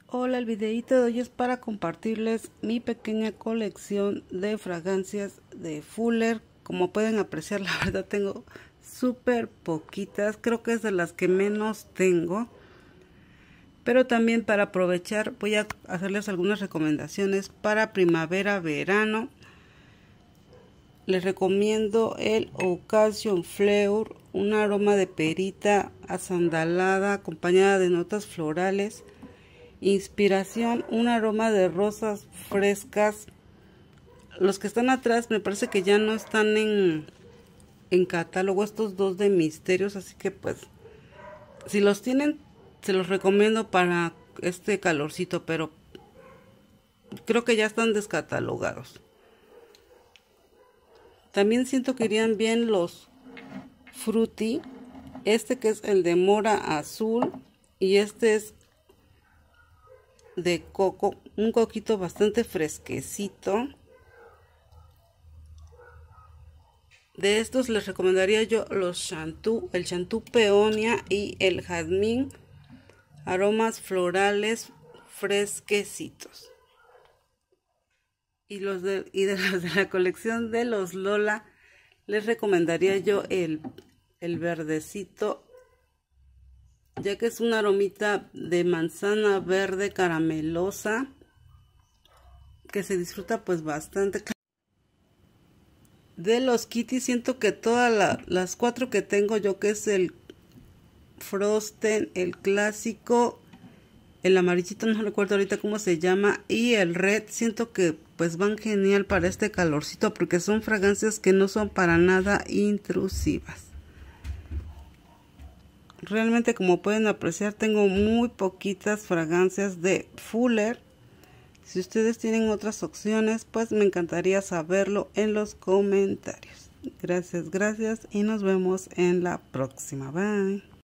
Hola, el videito de hoy es para compartirles mi pequeña colección de fragancias de Fuller. Como pueden apreciar, la verdad tengo súper poquitas, creo que es de las que menos tengo. Pero también para aprovechar voy a hacerles algunas recomendaciones para primavera, verano. Les recomiendo el Occasion Fleur, un aroma de perita asandalada acompañada de notas florales. Inspiración, un aroma de rosas frescas. Los que están atrás me parece que ya no están en catálogo, estos dos de misterios, así que pues si los tienen se los recomiendo para este calorcito, pero creo que ya están descatalogados. También siento que irían bien los Fruity, este que es el de mora azul y este es de coco, un coquito bastante fresquecito. De estos les recomendaría yo los Chantu, el Chantu Peonia y el Jazmín, aromas florales fresquecitos. Y los de los de la colección de los Lola les recomendaría yo el verdecito, ya que es una aromita de manzana verde caramelosa que se disfruta pues bastante. De los Kitty siento que todas las cuatro que tengo yo, que es el Frosten, el clásico, el amarillito, no recuerdo ahorita cómo se llama, y el red, siento que pues van genial para este calorcito porque son fragancias que no son para nada intrusivas. Realmente, como pueden apreciar, tengo muy poquitas fragancias de Fuller. Si ustedes tienen otras opciones, pues me encantaría saberlo en los comentarios. Gracias y nos vemos en la próxima. Bye.